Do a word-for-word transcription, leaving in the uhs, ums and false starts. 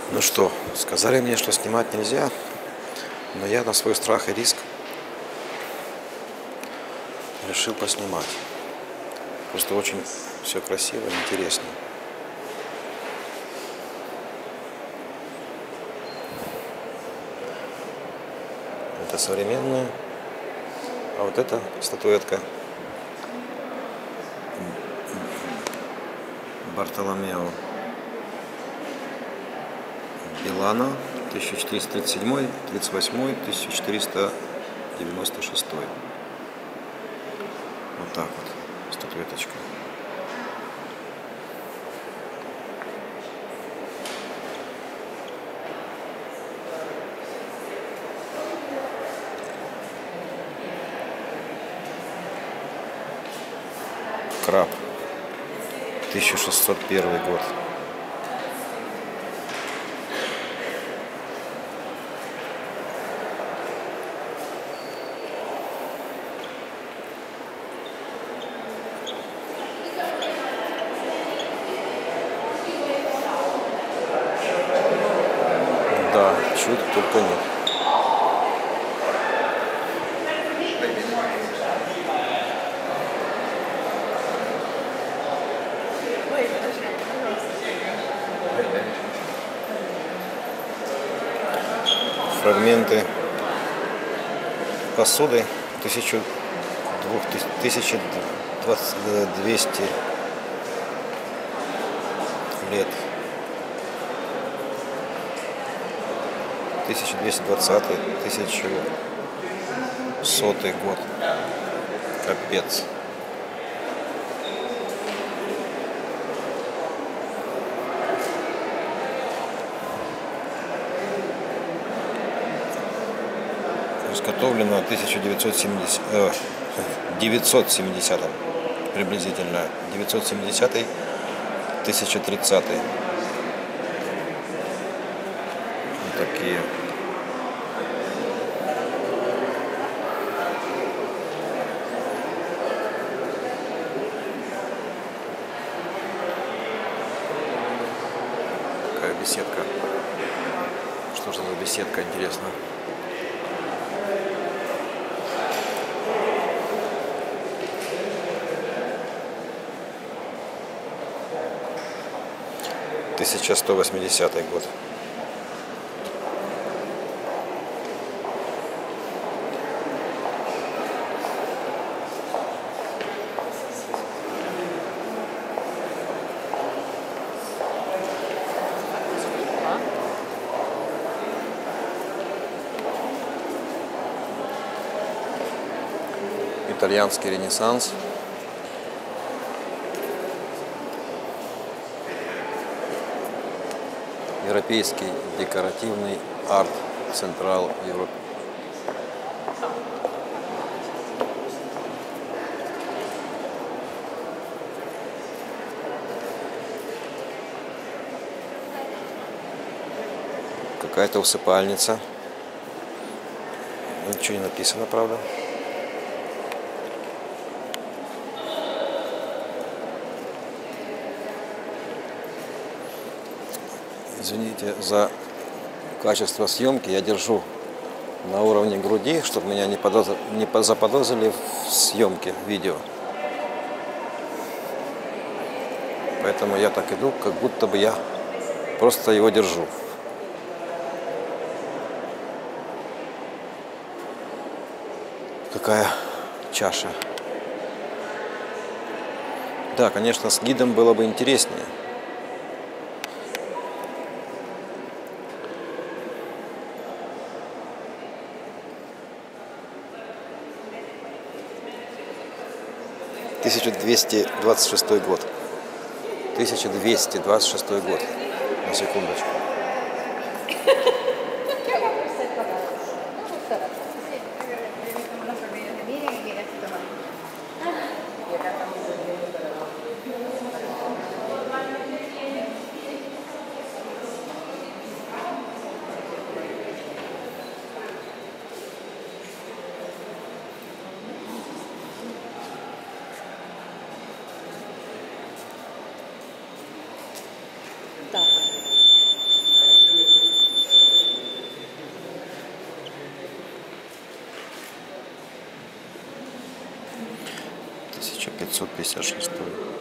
Ну что, сказали мне, что снимать нельзя, но я на свой страх и риск решил поснимать. Просто очень все красиво и интересно. Это современная, а вот эта статуэтка Бартоломео Билана тысяча четыреста тридцать седьмой — тридцать восьмой — тысяча четыреста девяносто шестой. Вот так вот статуэточка. Краб, тысяча шестьсот первый год. Да, чуть только нет. Фрагменты посуды тысяча двести лет. тысяча двести двадцатый — тысяча сотый год. Капец. Изготовлено в тысяча девятьсот семидесятом приблизительно. девятьсот семидесятый — тысяча тридцатый. Вот такие. Такая беседка. Что же за беседка, интересно? тысяча сто восьмидесятый год. Итальянский ренессанс. Европейский декоративный арт Централ Европы. Какая-то усыпальница. Ничего не написано, правда. Извините за качество съемки, я держу на уровне груди, чтобы меня не, подоз... не заподозрили в съемке видео. Поэтому я так иду, как будто бы я просто его держу. Какая чаша. Да, конечно, с гидом было бы интереснее. тысяча двести двадцать шестой год. тысяча двести двадцать шестой год. На секундочку. Так. тысяча пятьсот пятьдесят шесть.